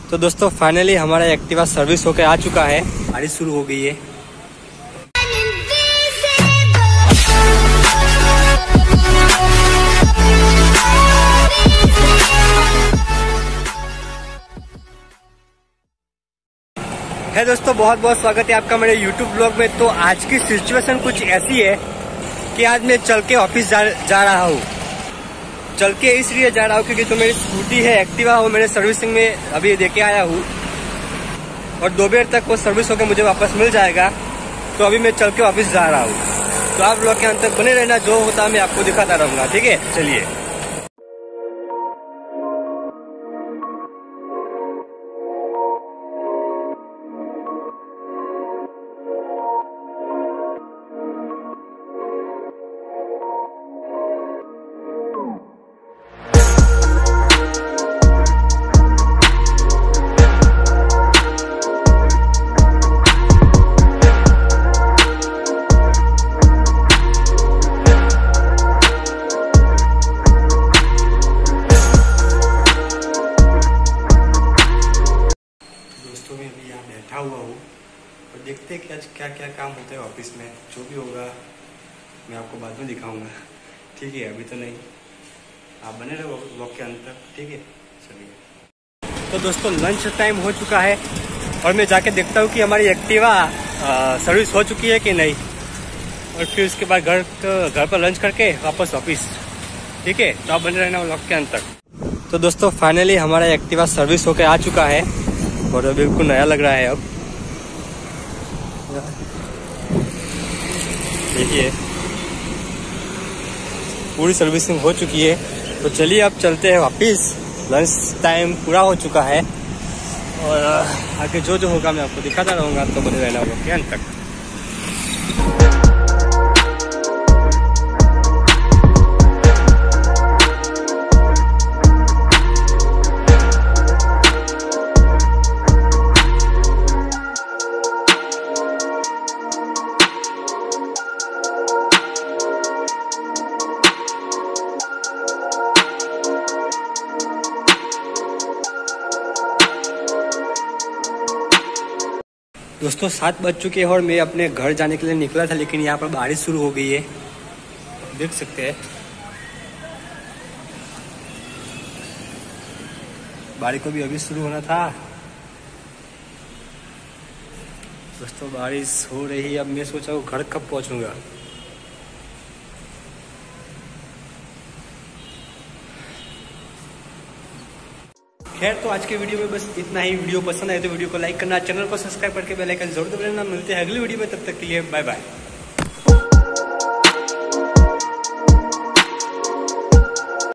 तो दोस्तों फाइनली हमारा एक्टिवा सर्विस होकर आ चुका है। बारिश शुरू हो गई है। दोस्तों बहुत बहुत स्वागत है आपका मेरे YouTube ब्लॉग में। तो आज की सिचुएशन कुछ ऐसी है कि आज मैं चल के ऑफिस जा रहा हूँ। चल के इसलिए जा रहा हूँ क्योंकि तो मेरी स्कूटी है एक्टिवा, वो मेरे सर्विसिंग में अभी देके आया हूँ और दोपहर तक वो सर्विस होकर मुझे वापस मिल जाएगा। तो अभी मैं चल के ऑफिस जा रहा हूँ। तो आप लोग के अंत तक बने रहना, जो होता है मैं आपको दिखाता रहूँगा। ठीक है, चलिए। बैठा हुआ हूँ और देखते हैं कि आज क्या क्या काम होता है ऑफिस में। जो भी होगा मैं आपको बाद में दिखाऊंगा। ठीक है, अभी तो नहीं, आप बने रहो ब्लॉग के अंत तक। ठीक है, चलिए। तो दोस्तों लंच टाइम हो चुका है और मैं जाके देखता हूँ कि हमारी एक्टिवा सर्विस हो चुकी है कि नहीं, और फिर उसके बाद घर पर लंच करके वापस ऑफिस। ठीक है, तो आप बने रहना ब्लॉग के अंत तक। तो दोस्तों फाइनली हमारा एक्टिवा सर्विस होकर आ चुका है और बिल्कुल नया लग रहा है। अब देखिए पूरी सर्विसिंग हो चुकी है। तो चलिए अब चलते हैं वापस। लंच टाइम पूरा हो चुका है और आगे जो जो होगा मैं आपको दिखाता रहूँगा। तो बने रहना होगा के अंत तक। दोस्तों 7 बज चुके हैं और मैं अपने घर जाने के लिए निकला था, लेकिन यहाँ पर बारिश शुरू हो गई है, देख सकते हैं। बारिश को भी अभी शुरू होना था। दोस्तों बारिश हो रही है। अब मैं सोचा हूँ घर कब पहुँचूंगा। खैर तो आज के वीडियो में बस इतना ही। वीडियो पसंद आए तो वीडियो को लाइक करना, चैनल को सब्सक्राइब करके बेल आइकन जरूर दबाना। मिलते हैं अगली वीडियो में, तब तक के लिए बाय बाय।